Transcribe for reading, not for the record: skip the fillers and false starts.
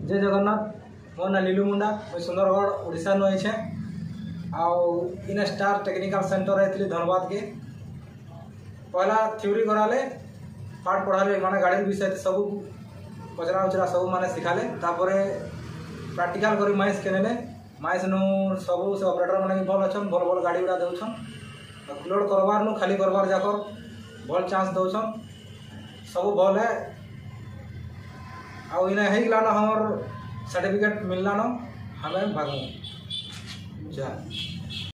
जय जगन्नाथ। मो ना लीलू मुंडा। मुझे सुंदरगढ़ ओडिशा नु आइछे। इन स्टार टेक्निकल सेंटर आइली धनबाद के। पहला थ्योरी कराले पाठ पढ़ाले माने गाड़ी विषय सब पचरा उचरा सब माने सिखाले। तापर प्रैक्टिकल करी माइस के नेले। माइस नु सब से ऑपरेटर माने भल अछन, भल भल गाड़ी उड़ा देउछन। लोड करबार नु खाली करबार जाकर भल चांस दउछन। सब भल है। आ इना हे गलानो हमर सर्टिफिकेट मिललानो हमें भागो जा।